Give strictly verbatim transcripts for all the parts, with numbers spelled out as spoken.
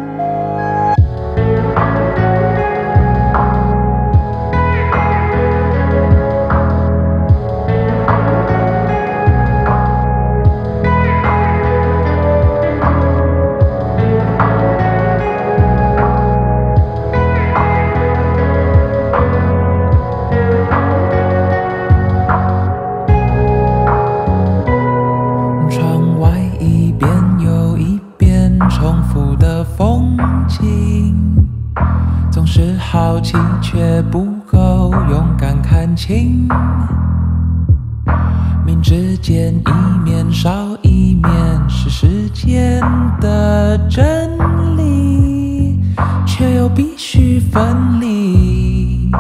重复的风景，总是好奇却不够勇敢看清。明知见一面少一面是世间的真理，却又必须分离。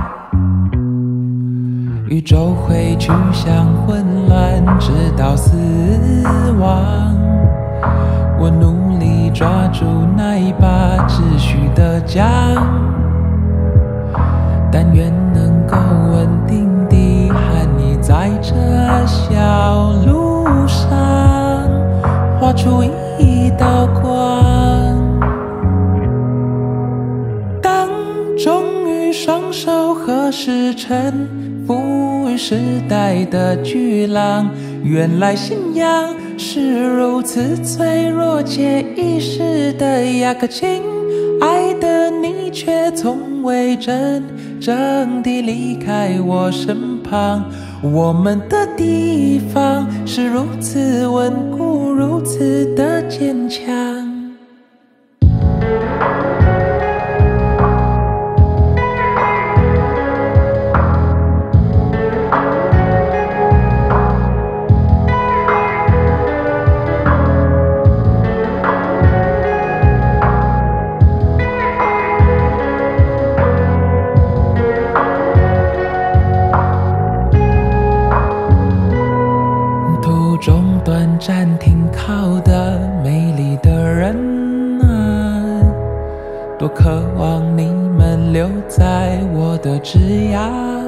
宇宙会趋向混乱，直到死亡。我努力抓住那一把秩序的桨，但愿能够稳定地和你在这小路上画出一道光。当终于双手合十成赋予时代的巨浪，原来信仰是如此脆弱且易逝的亚克劲，爱的你却从未真正地离开我身旁。我们的地方是如此稳固，如此的坚强。中短暂停靠的美丽的人啊，多渴望你们留在我的枝桠，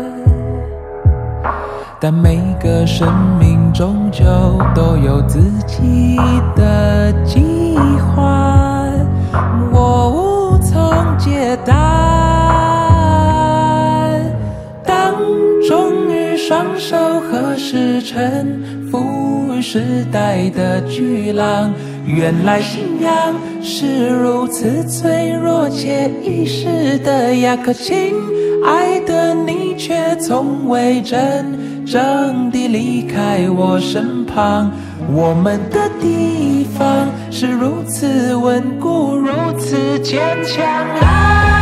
但每个生命终究都有自己的计划，我无从解答。当终于双手合十成赋予时代的巨浪，原来信仰是如此脆弱且易逝的亚克劲，爱的你却从未真正地离开我身旁。我们的地方是如此稳固，如此坚强啊。